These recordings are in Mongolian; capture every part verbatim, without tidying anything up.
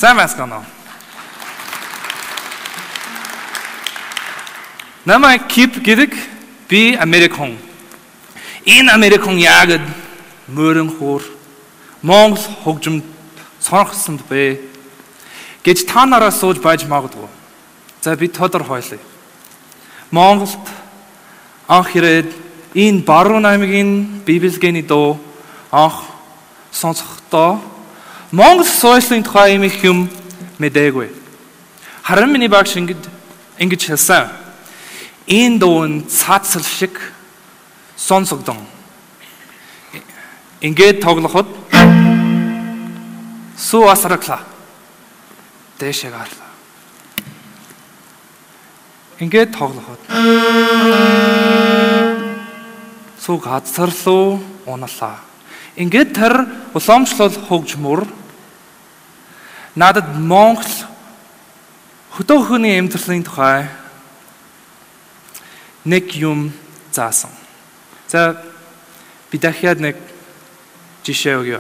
Сайн байна уу? Намайг Кип гэдэг би Америк хүн. Энэ Америк хүн яг мөрөн хуур Монгол хөгжимд сонирхсонд бэ гэж та нараа сууж байж магадгүй. За би тодорхойлъя. Монголд анх ирээд энэ баруун аймгийн Библиэний дуу анх сонсохдоо Монгол соёлын тухай юм их юм мэдээгүй. Харин миний багш ингэж ингэж хэлсэн. Энэ дуу нь цаацал шиг сонсогдсон. Ингээд тоглоход суу асраглаа. Дэшээ гарлаа. Ингээд тоглоход суу газарлуу уналаа. Ингээд тэр уламжлал хөгжмөр надад Монгол хөтөөхний амьдралын тухай нэг юм заасан. За би дахиад нэг жишээ өгье.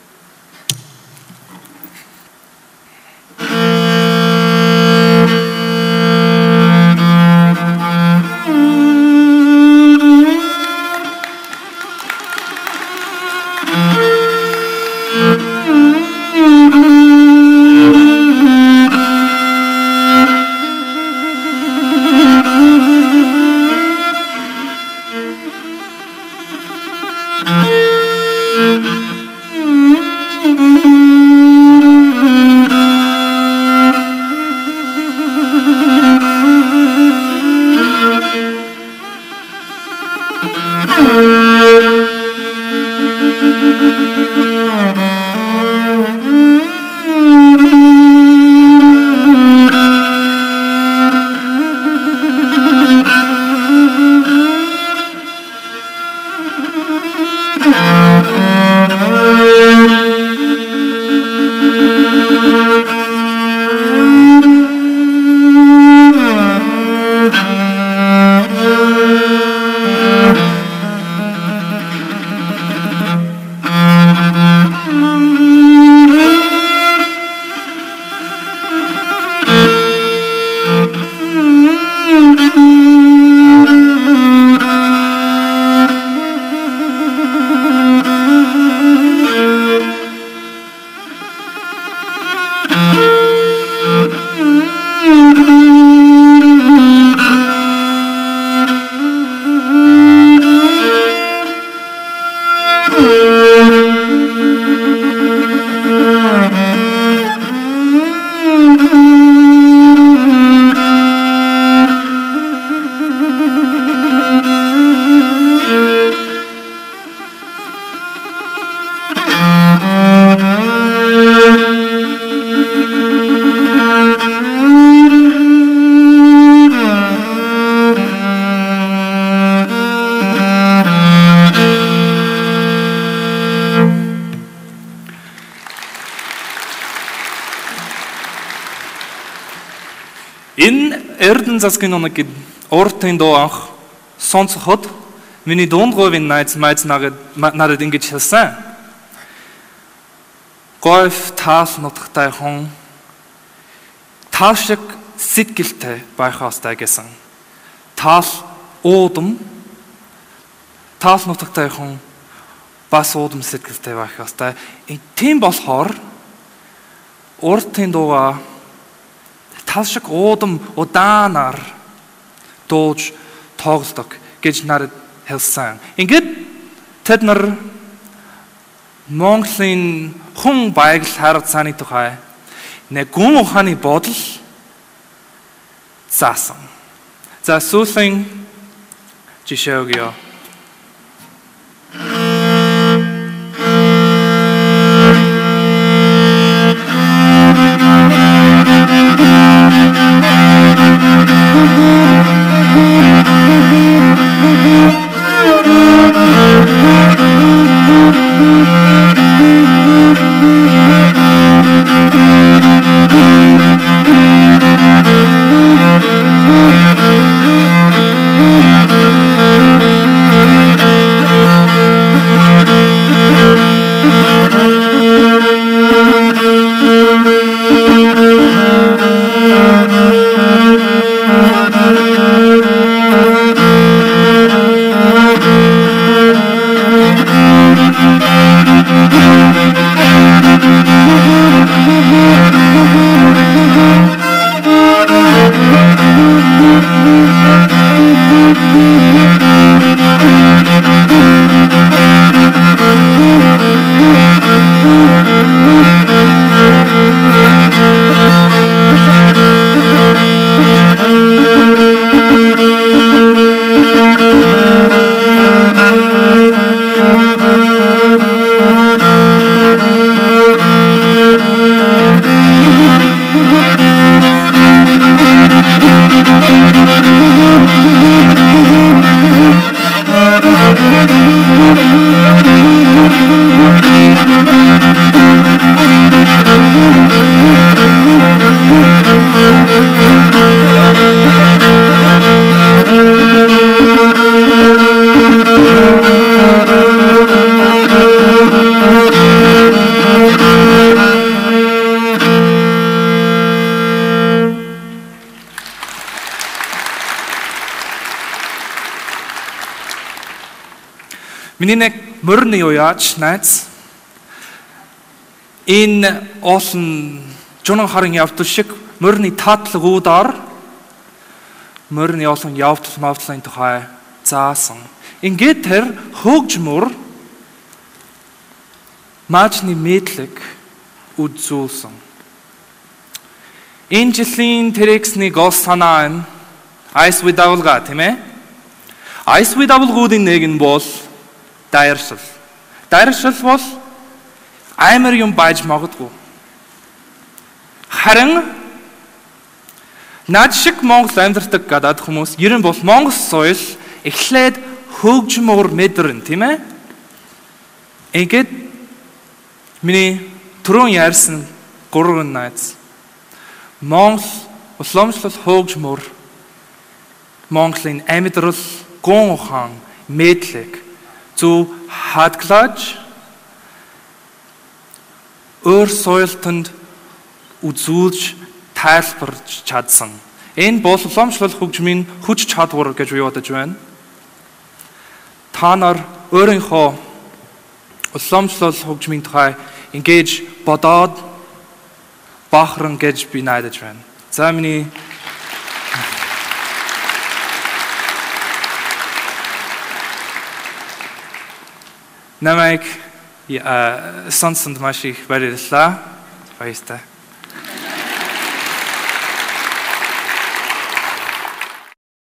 Эрдэн засгийн оног гэд уртын дуу анх сонсоход миний дундгойн найз майз надад ингэж хэлсэн. Гойф таас нутагтай хүн таа шиг сэтгэлтэй байх ёстой гэсэн. Тал уудам таас нутагтай хүн бас уудам сэтгэлтэй байх ёстой. Тийм болохоор уртын дууга тал шиг уудам удаанаар дууж тоглодог гэж надад хэлсэн. Ингээд тэд нар Монголын хүн баягл харилцааны тухай нэг гүн ухааны бодол заасан. За сүүлийн жишээ өгье. Миний нэг мөрний уяач найз энэ олон жунан харын явдал шиг мөрний татлаг уудаар мөрний олон явдал мавдлын тухай заасан. Ингээд тэр хөгжмөр маачны мэдлэг үзүүлсэн. Энэ жилийн тэрэгсний гол санаа нь айс видавлга тийм ээ. Айс видавлгуудын нэг нь бол дайршил. Дайршил бол амар юм байж магадгүй. Харин наад шиг Монгол амьдардаг гадаад хүмүүс ер нь бол Монгол соёл эхлээд хөгжмөр мэдэрнэ тийм ээ. Ингээд миний түрүүн ярьсан гурван найз Монгол уламжлал хөгжмөр Монголын амьдрал гон ухаан мэдлэг зөв хадгалж өөр соёлтонд үзүүлж тайлбарч чадсан. Энэ бол уламжлал хөгжмийн хүч чадвар гэж юу бодож байна? Та нар өөрийнхөө уламжлал хөгжмийн тухай ингэж бодоод бахарн гэж би найдаж байна. За миний намайг сонсонд маш их баярлалаа. Баярлалаа.